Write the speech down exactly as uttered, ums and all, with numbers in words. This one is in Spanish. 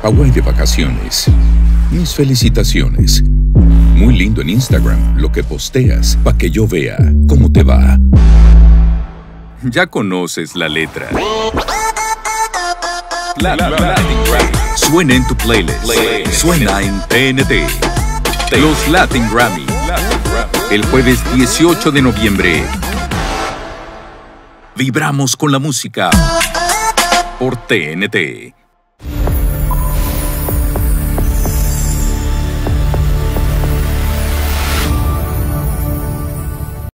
Hawái de vacaciones. Mis felicitaciones. Muy lindo en Instagram lo que posteas, pa' que yo vea cómo te va. Ya conoces la letra. Latin Grammy. Suena en tu playlist. Suena en T N T. Los Latin Grammy. El jueves dieciocho de noviembre. Vibramos con la música por T N T.